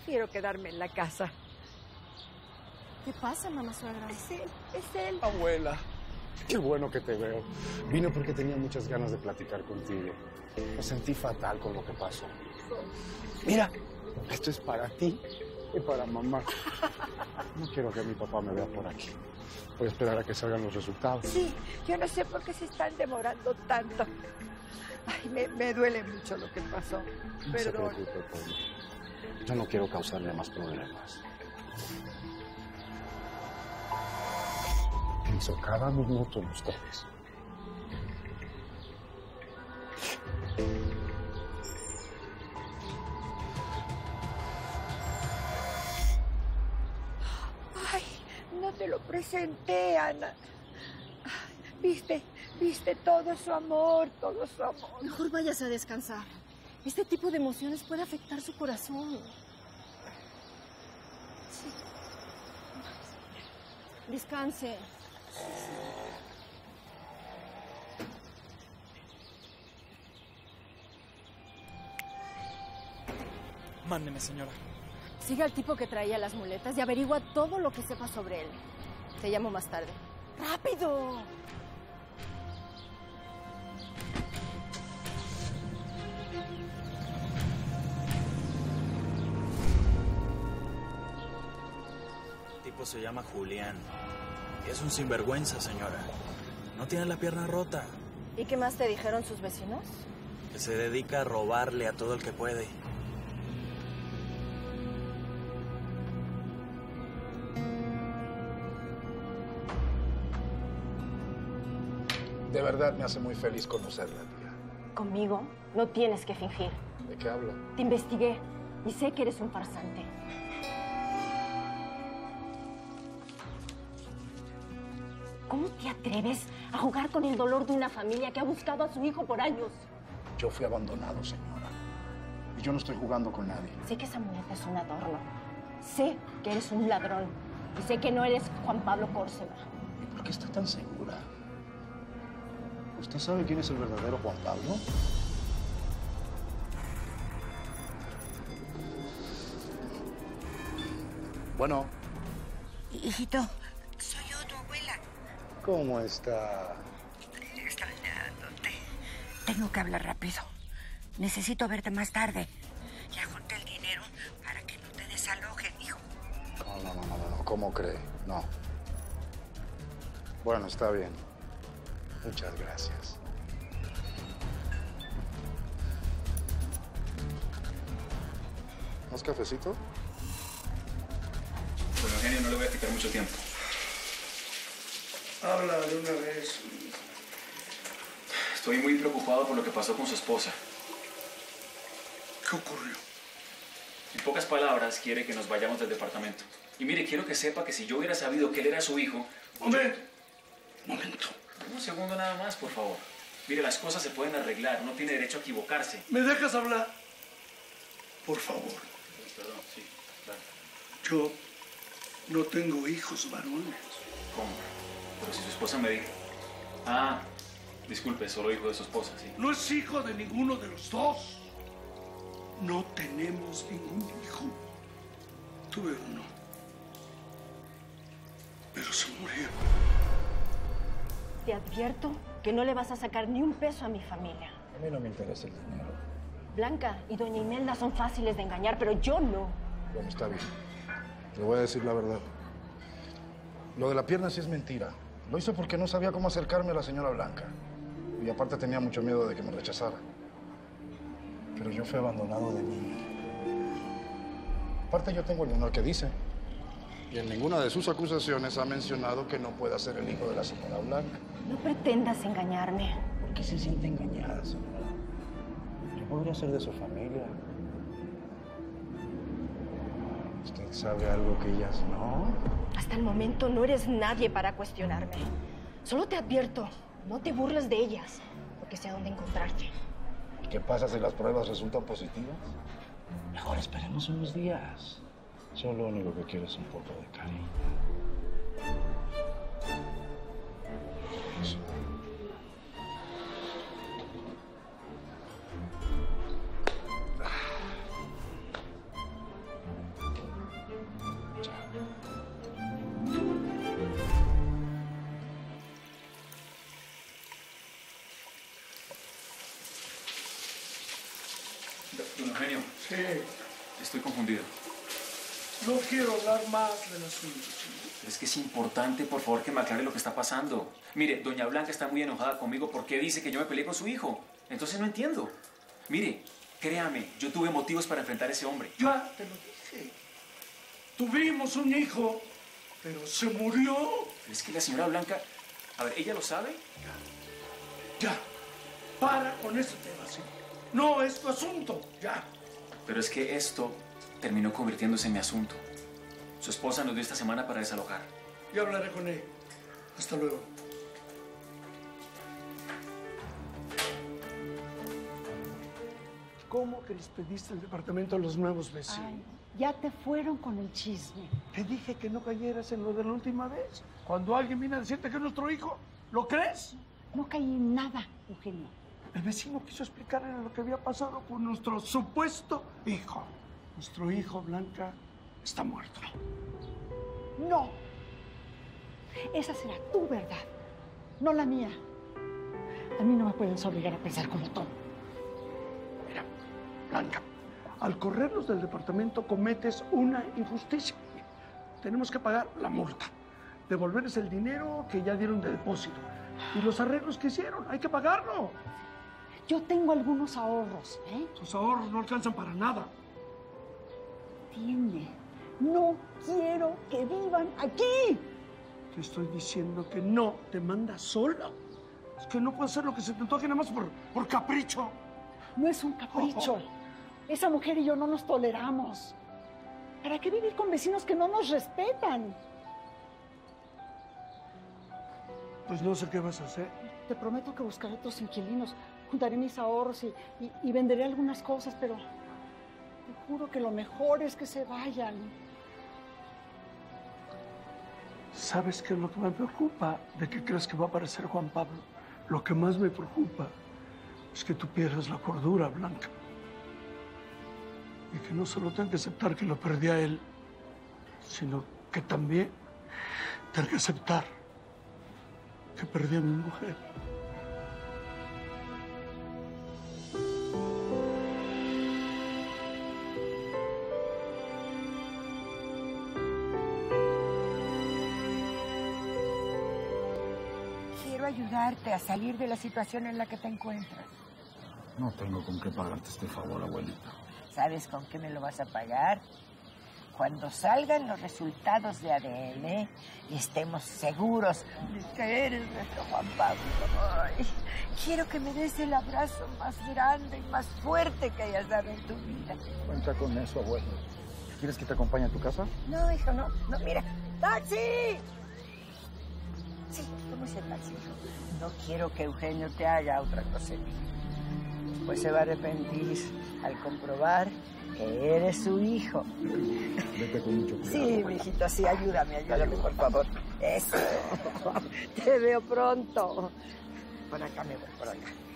prefiero quedarme en la casa. ¿Qué pasa, mamá suegra? Es él, es él. Abuela, qué bueno que te veo. Vine porque tenía muchas ganas de platicar contigo. Me sentí fatal con lo que pasó. Mira, esto es para ti y para mamá. No quiero que mi papá me vea por aquí. Voy a esperar a que salgan los resultados. Sí, yo no sé por qué se están demorando tanto. Ay, me duele mucho lo que pasó. No se Perdón. preocupe, Pablo. Yo no quiero causarle más problemas. Pienso cada minuto en ustedes. Ay, no te lo presenté, Ana. Ay, viste todo su amor, todo su amor. Mejor váyase a descansar. Este tipo de emociones puede afectar su corazón. Sí. Descanse. Mándeme, señora. Siga al tipo que traía las muletas y averigua todo lo que sepa sobre él. Te llamo más tarde. ¡Rápido! El tipo se llama Julián. Es un sinvergüenza, señora. No tiene la pierna rota. ¿Y qué más te dijeron sus vecinos? Que se dedica a robarle a todo el que puede. De verdad me hace muy feliz conocerla, tía. Conmigo no tienes que fingir. ¿De qué habla? Te investigué y sé que eres un farsante. ¿Cómo te atreves a jugar con el dolor de una familia que ha buscado a su hijo por años? Yo fui abandonado, señora. Y yo no estoy jugando con nadie. Sé que esa muleta es un adorno. Sé que eres un ladrón. Y sé que no eres Juan Pablo Córcega. ¿Y por qué está tan segura? ¿Usted sabe quién es el verdadero Juan Pablo? Bueno. Hijito, soy yo, tu abuela. ¿Cómo está? Extrañándote. Tengo que hablar rápido. Necesito verte más tarde. Ya junté el dinero para que no te desalojen, hijo. No. ¿Cómo cree? No. Bueno, está bien. Muchas gracias. ¿Más cafecito? Bueno, Eugenio, no le voy a quitar mucho tiempo. Habla de una vez. Estoy muy preocupado por lo que pasó con su esposa. ¿Qué ocurrió? En pocas palabras, quiere que nos vayamos del departamento. Y mire, quiero que sepa que si yo hubiera sabido que él era su hijo... Hombre, un momento. Un segundo nada más, por favor. Mire, las cosas se pueden arreglar. No tiene derecho a equivocarse. ¿Me dejas hablar? Por favor. Perdón, sí, claro. Yo no tengo hijos varones. ¿Cómo? Pero si su esposa me dijo... Ah, disculpe, solo hijo de su esposa, sí. No es hijo de ninguno de los dos. No tenemos ningún hijo. Tuve uno. Pero se murió. Te advierto que no le vas a sacar ni un peso a mi familia. A mí no me interesa el dinero. Blanca y doña Imelda son fáciles de engañar, pero yo no. Bueno, está bien. Le voy a decir la verdad. Lo de la pierna sí es mentira. Lo hice porque no sabía cómo acercarme a la señora Blanca. Y aparte tenía mucho miedo de que me rechazara. Pero yo fui abandonado de niño. Aparte yo tengo el honor que dice. Y en ninguna de sus acusaciones ha mencionado que no pueda ser el hijo de la señora Blanca. No pretendas engañarme. ¿Por qué se siente engañada, señora? Yo podría ser de su familia. ¿Usted sabe algo que ellas no? Hasta el momento no eres nadie para cuestionarme. Solo te advierto, no te burles de ellas, porque sé a dónde encontrarte. ¿Y qué pasa si las pruebas resultan positivas? Mejor esperemos unos días. Yo lo único que quiero es un poco de cariño. Eso. Don Eugenio, Sí. estoy confundido. No quiero hablar más del asunto, señor. Es que es importante, por favor, que me aclare lo que está pasando. Mire, doña Blanca está muy enojada conmigo porque dice que yo me peleé con su hijo. Entonces no entiendo. Mire, créame, yo tuve motivos para enfrentar a ese hombre. Ya te lo dije. Tuvimos un hijo, pero se murió. Pero es que la señora Blanca... A ver, ¿ella lo sabe? Ya. Para con ese tema, sí. No es tu asunto. Ya. Pero es que esto terminó convirtiéndose en mi asunto. Su esposa nos dio esta semana para desalojar. Ya hablaré con él. Hasta luego. ¿Cómo que despediste el departamento a los nuevos vecinos? Ay, ya te fueron con el chisme. Te dije que no cayeras en lo de la última vez. Cuando alguien viene a decirte que es nuestro hijo, ¿lo crees? No caí en nada, Eugenio. El vecino quiso explicarle lo que había pasado con nuestro supuesto hijo. Nuestro hijo, Blanca, está muerto. No. Esa será tu verdad, no la mía. A mí no me puedes obligar a pensar como tú. Mira, Blanca, al corrernos del departamento cometes una injusticia. Tenemos que pagar la multa, devolverles el dinero que ya dieron de depósito y los arreglos que hicieron. Hay que pagarlo. Yo tengo algunos ahorros, ¿eh? Tus ahorros no alcanzan para nada. No quiero que vivan aquí. Te estoy diciendo que no te mandas sola. Es que no puedes hacer lo que se te antoje nada más por capricho. No es un capricho. Esa mujer y yo no nos toleramos. ¿Para qué vivir con vecinos que no nos respetan? Pues no sé qué vas a hacer. Te prometo que buscaré otros inquilinos. Juntaré mis ahorros y venderé algunas cosas, pero te juro que lo mejor es que se vayan. ¿Sabes qué es lo que me preocupa de que crees que va a aparecer Juan Pablo? Lo que más me preocupa es que tú pierdas la cordura, Blanca. Y que no solo tenga que aceptar que lo perdí a él, sino que también tenga que aceptar que perdí a mi mujer. Quiero ayudarte a salir de la situación en la que te encuentras. No tengo con qué pagarte este favor, abuelita. ¿Sabes con qué me lo vas a pagar? Cuando salgan los resultados de ADN y estemos seguros de que eres nuestro Juan Pablo. Ay, quiero que me des el abrazo más grande y más fuerte que hayas dado en tu vida. Cuenta con eso, abuelo. ¿Quieres que te acompañe a tu casa? No, hijo, no. No, mira. ¡Taxi! Sí, ¿cómo es el taxi, hijo? No quiero que Eugenio te haga otra cosa. Pues se va a arrepentir al comprobar que eres su hijo. Vete con mucho cuidado. Sí, mijito, sí, ayúdame, por favor. Eso. Te veo pronto. Por acá me voy, por acá.